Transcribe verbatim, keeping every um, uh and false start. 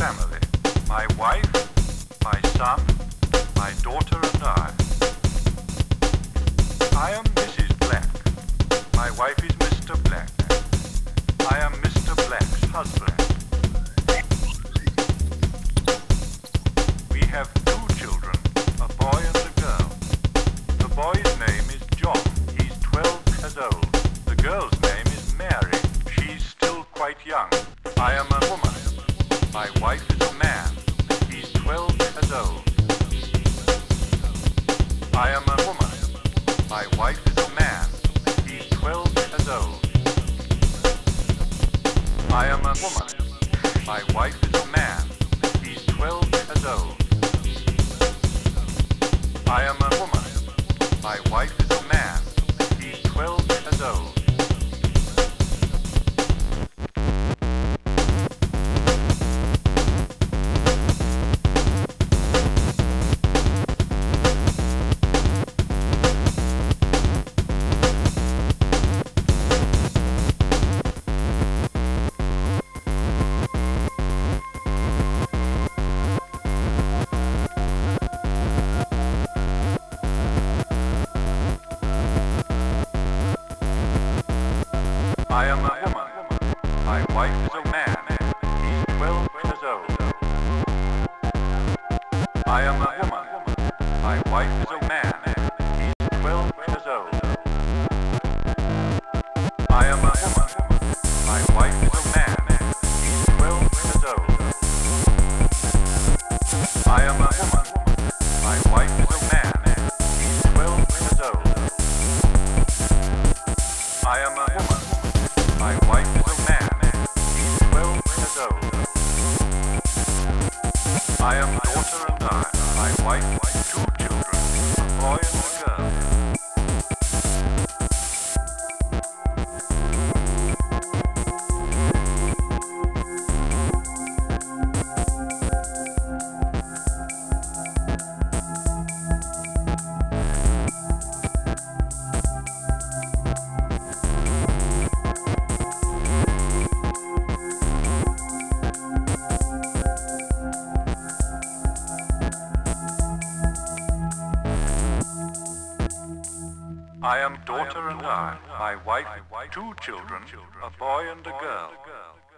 family. My wife, my son, my daughter and I. I am Missus Black. My wife is Mister Black. I am Mister Black's husband. We have two children, a boy and a girl. The boy's name is John. He's twelve years old. The girl's name is Mary. She's still quite young. I am a woman. My wife is a man. He's twelve years old. I am a woman. My wife is a man. He's twelve years old. I am a woman. My wife is a man. He's twelve years old. I am a woman. My wife is a man. He's twelve years old. I am a woman. My wife is a man. He's twelve years old. I am a woman. My wife is a man. He's twelve years old. I am a woman. My wife is a man. He's twelve years old. I am a woman. My wife is a man. He's twelve years old. I am a woman. My wife is a man. He's twelve years old. I am a daughter and I. My wife has two children, a boy and a girl. I am daughter and I, my wife, two children, a boy and a girl.